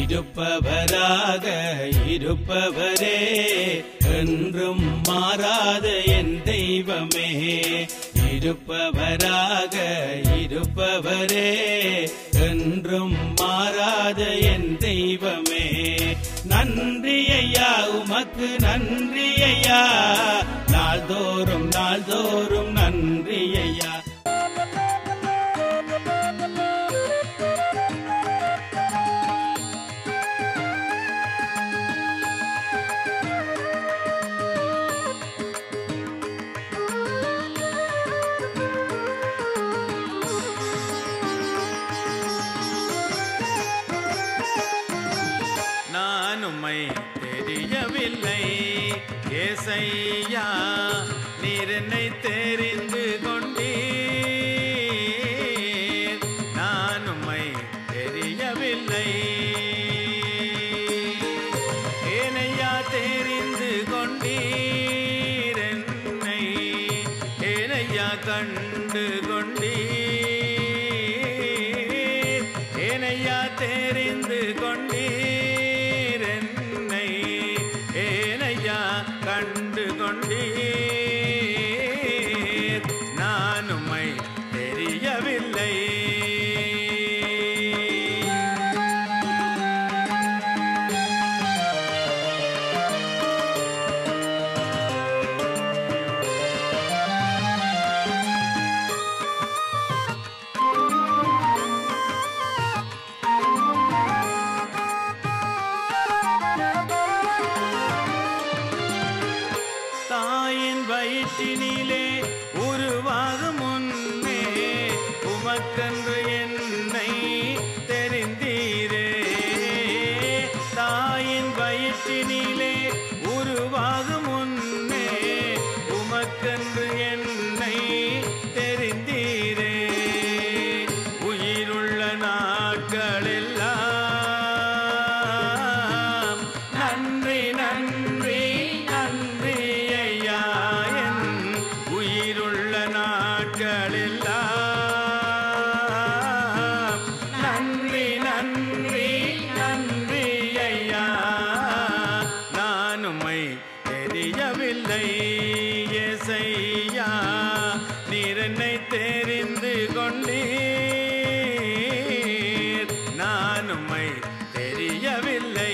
இருப்பவராக இருப்பவரே, என்றும் மாறாத என் தெய்வமே. இருப்பவராக இருப்பவரே, என்றும் மாறாத என் தெய்வமே. நன்றி ஐயா, உமக்கு நன்றி ஐயா, நாள்தோறும் நாள்தோறும் நன்றி ஐயா. நானும்மை தெரியவில்லை ஏசையா, நீர் என்னை தெரிந்து கொண்டீர். நானும்மை தெரியவில்லை, ஏனையா தெரிந்து கொண்டீர். என்னை ஏனையா கண்டு கொண்டீர். ஏனையா தெரிந்து கொண்டீர். கண்டு கொண்டீர். நானும்மை தெரியவில்லை. தாயின் வயிற்றினிலே உருவாகும் முன்னே உமக்கென்று என்னை தெரிந்தீரே. தாயின் வயிற்றினிலே உருவாகும் முன்னே உமக்கென்று என்னை தெரிந்தீரே. உயிருள்ள நாட்களெல்லாம் நன்றி நன்றி நன்றி ஐயா. என் உயிருள்ள நாட்களெல்லாம் நன்றி நன்றி நன்றி ஐயா. நானும்மை தெரியவில்லை ஏசையா, நீர் என்னை தெரிந்து கொண்டீர். நானும்மை தெரியவில்லை.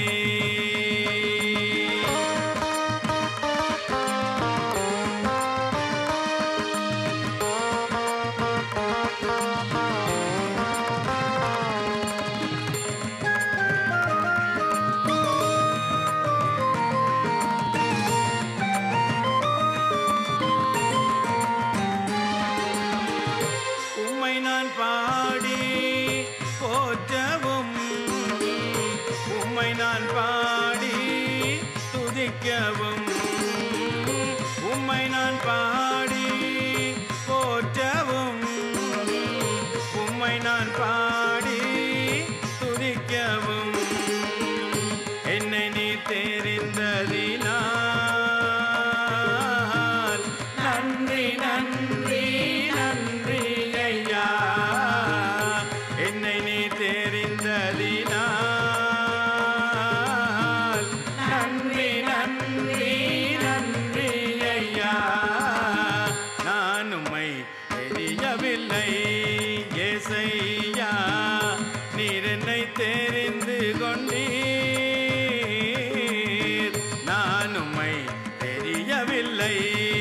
உம்மை நான் பாடி போற்றவும், உம்மை நான் பாடி துதிக்கவும். உம்மை நான் பாடி போற்றவும், உம்மை நான் பாடி துதிக்கவும். என்னை நீ தெரிந்ததினால் நன்றி நன்றி நன்றி ஐயா. என்னை நீ தெரிந்ததினால் நன்றி நன்றி நன்றி ஐயா. நானும்மை தெரியவில்லை ஏசையா, நீர் என்னை தெரிந்து கொண்டீர். நானும்மை தெரியவில்லை.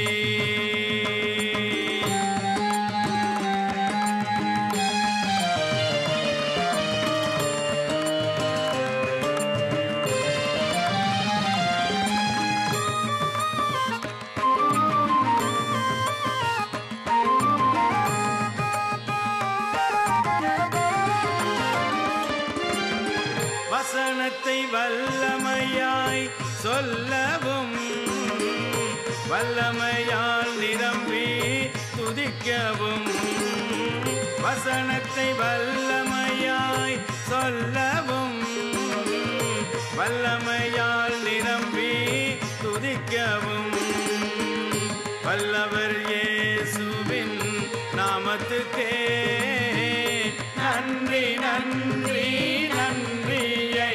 வசனத்தை வல்லமையாய் சொல்லவும், வல்லமையால் நிரம்பி துதிக்கவும். வசனத்தை வல்லமையாய் சொல்லவும், வல்லமையால் நிரம்பி துதிக்கவும். வல்லவர் இயேசுவின் நாமத்துக்கே நன்றி நன்றி நன்றி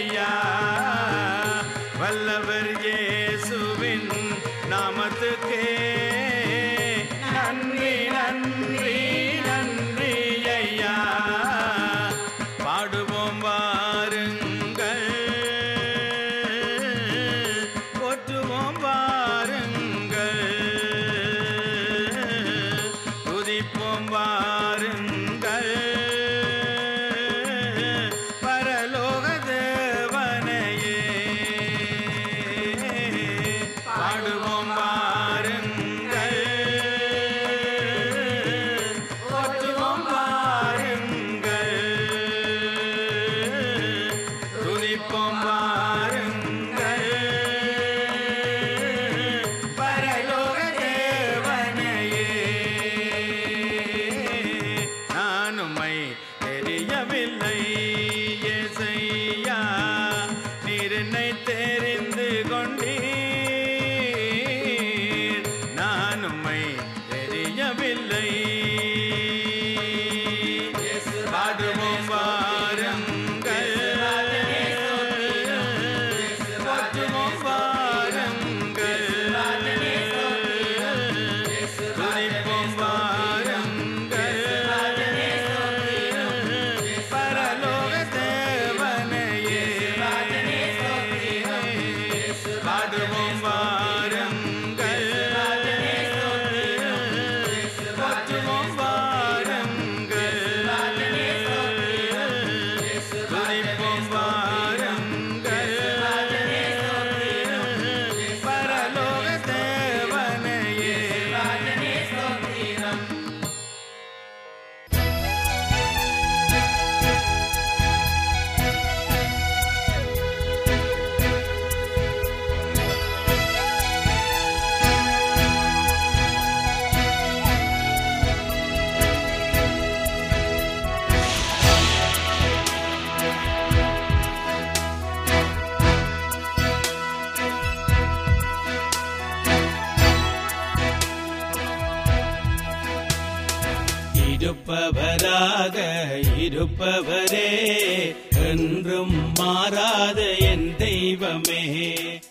இருப்பவராக இருப்பவரே என்றும் மாறாத என் தெய்வமே